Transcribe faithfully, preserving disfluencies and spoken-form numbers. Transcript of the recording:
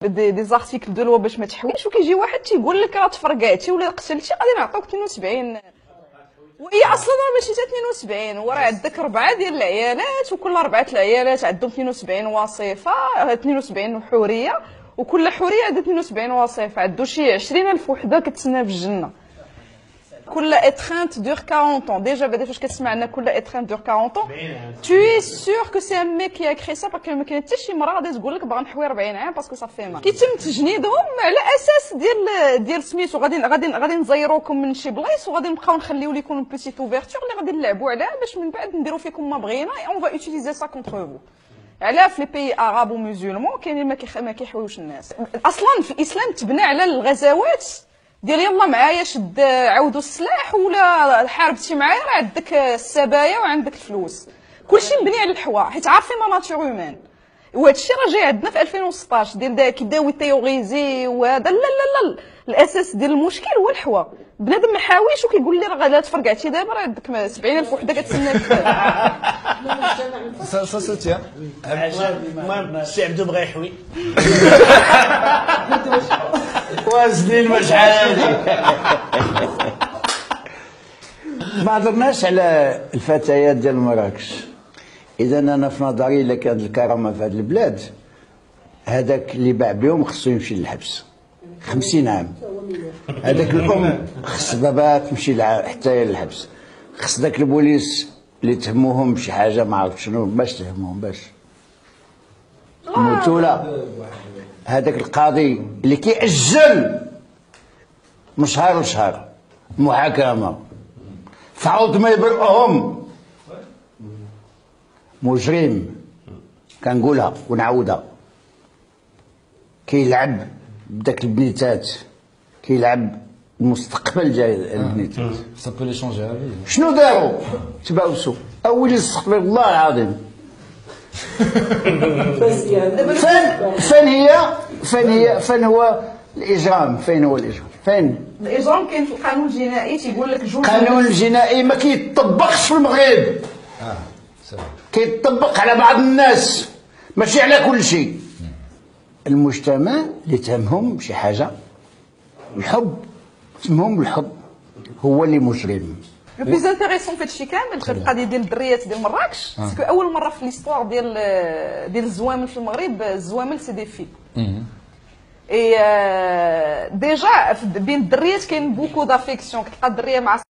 دي دي زارتيكل دو لوا باش ما تحويش، وكيجي واحد تيقول لك راه تفرقعتي ولا قتلتي غادي نعطوك اثنين وسبعين، وهي اصلا راه ماشي حتى اثنين وسبعين، وراه عندك ربعه ديال العيالات وكل اربعه العيالات عندهم اثنين وسبعين وصيفه، اثنين وسبعين حوريه، وكل حوريه عندها اثنين وسبعين وصيفه، عنده شي عشرين ألف وحده كتسنى في الجنه. كل اترينت دور quarante ans. Déjà, بعدا فاش كتسمع ان كل اترينت دور quarante ans, tu es sûr que c'est un mec qui a créé ça parce que ما كاين حتى شي مرا غادي تقول لك باغا نحوي أربعين عام باسكو صافي ما كيتم تجنيدهم على اساس ديال ديال سميتو. غادي غادي غادي نزيروكم من شي بلايص وغادي نبقاو نخليو لكم بيتيت اوفرتور اللي غادي نلعبوا عليها باش من بعد نديروا فيكم ما بغينا اي اون فا اوتيليزي سا كونتر فو. علاه في لي بيي عرب ومسلمون كاينين ما ما كيحويوش الناس. اصلا في الاسلام تبنى على الغزوات ديال يلا معايا شد عودوا السلاح ولا حاربتي معايا راه عندك السبايا وعندك الفلوس، كلشي مبني على الحوا حيت عارفين لا ناتور هيومان. وهذا الشيء راه جاي عندنا في ألفين وستطاش ديال كيبداو يتيوريزي وهذا. لا لا لا الاساس ديال المشكل هو الحوا. بنادم ما حاويش وكيقول لي راه لا تفرقعتي دابا راه عندك سبعين ألف وحده كتسناك. سا سا سوتيان المهم السي عبدو بغا يحوي وازنين شحال ما هضرناش على الفتيات ديال مراكش. اذا انا في نظري الا كانت الكرامه في هذه البلاد هذاك اللي باع بهم خصو يمشي للحبس خمسين عام. هذاك الام خص بابا تمشي حتى هي للحبس. خص ذاك البوليس اللي تهموهم بشي حاجه ما عرفت شنو باش تهموهم باش موتوا. لا هذاك القاضي اللي كيأجل من شهر لشهر محاكمه فعاود ما يبرئهم. مجرم كنقولها ونعاودها كيلعب بداك البنيتات، كيلعب المستقبل ديال البنيتات. سا بو لي شونجي لا في. شنو داروا؟ تباوسوا اولي استغفر الله العظيم. فين فين هي فين هي فين هو الاجرام؟ فين هو الاجرام؟ فين الاجرام؟ كاين في القانون الجنائي تيقول لك جوج. القانون الجنائي ما كيطبقش في المغرب. اه كيطبق على بعض الناس ماشي على كل شيء. المجتمع اللي تهمهم بشي حاجه الحب، تهمهم الحب هو اللي مجرم. لو بليز انتيريسون في هادشي كامل في القضيه ديال الدريات ديال مراكش، باسكو اول مره في ليستوار ديال ديال الزوامل في المغرب الزوامل سي دي في. اي ديجا بين الدريات كاين بوكو دافيكسيون، كتلقى الدريه مع